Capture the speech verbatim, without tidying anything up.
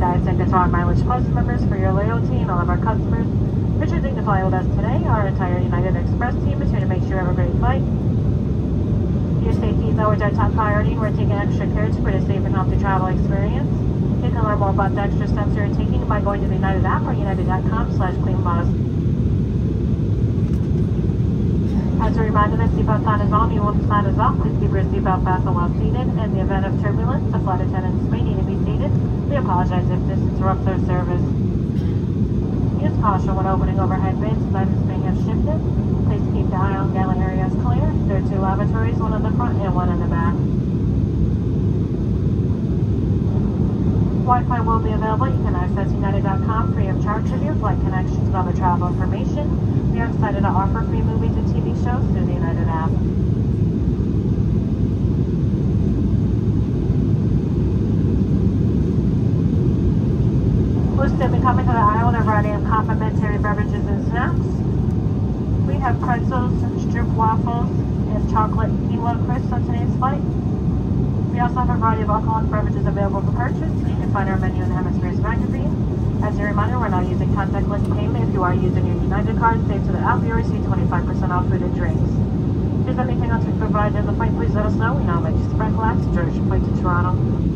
guys, thank you to our Mileage Plus members for your loyalty and all of our customers for choosing to fly with us today. Our entire United Express team is here to make sure you have a great flight. Your safety is always our top priority, and we're taking extra care to create a safe and healthy travel experience. You can learn more about the extra steps you're taking by going to the United app or united dot com slash clean plus. As a reminder, the seatbelt sign is on, the warning sign is off. Please keep your seatbelt fastened while seated. In the event of turbulence, the flight attendants may need to be seated. We apologize if this interrupts our service. Use caution when opening overhead bins, as items may have shifted. Please keep the aisle and galley areas clear. There are two lavatories, one in the front and one in the back. Wi-Fi will be available. You can access united dot com free of charge with your flight connections and other travel information. We are excited to offer free movies and T V shows through the United app. We'll still be coming to the aisle with a variety of complimentary beverages and snacks. We have pretzels, strip waffles, and chocolate quinoa crisps on today's flight. We also have a variety of alcoholic beverages available for purchase. You can find our menu in the Hemispheres magazine. As a reminder, we're not using contactless payment. If you are using your United card, save to the app, you receive twenty-five percent off food and drinks. If there's anything else we can provide in the flight, please let us know. We now make you spread glass to George Flight to Toronto.